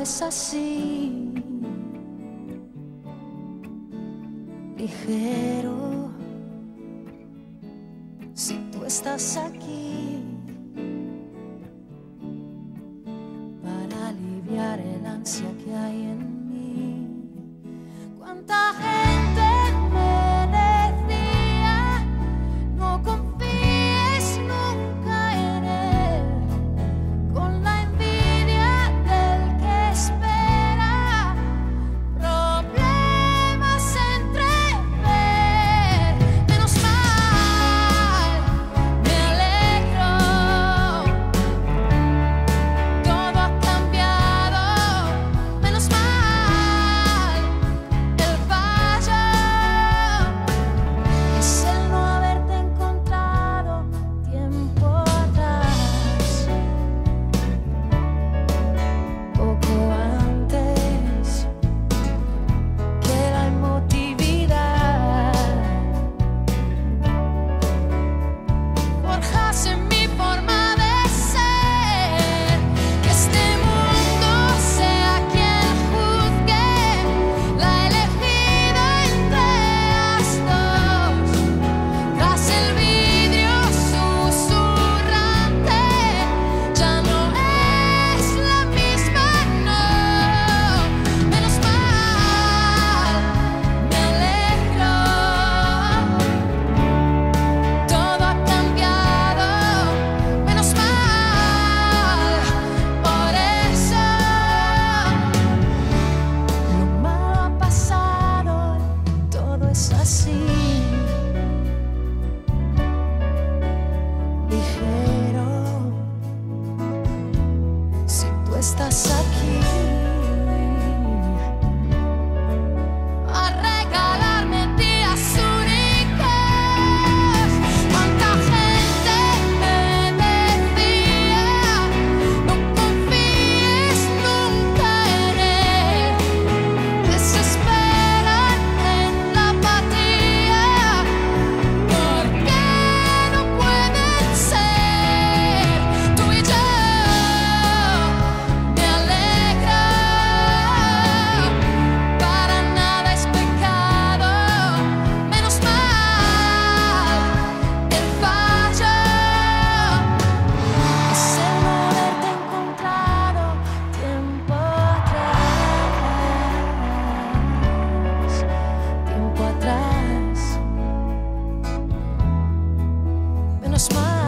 es así, ligero. Si tú estás aquí para aliviar el ansia que hay en mí. ¿Cuánta gente me decía no confíes nunca en él? Con la envidia del que espera problemas entrever. Menos mal, me alegro, todo ha cambiado. Menos mal, el fallo es el no haberte encontrado tiempo atrás, poco antes que la emotividad forjase mi forma de ser. Que este mundo sea quien juzgue la elegida entre las dos. Tras el vidrio susurrante ya no es la misma, no. Menos mal, me alegro, todo ha cambiado. Menos mal, por eso lo malo ha pasado, todo es así, ligero. Si tú estás aquí a regalarme días únicos. Cuánta gente me decía no confíes nunca en él. Desesperan en la apatía porque no pueden ser tú y yo. Me alegra, para nada es pecado. Menos mal, el fallo es el no haberte encontrado tiempo atrás, menos mal.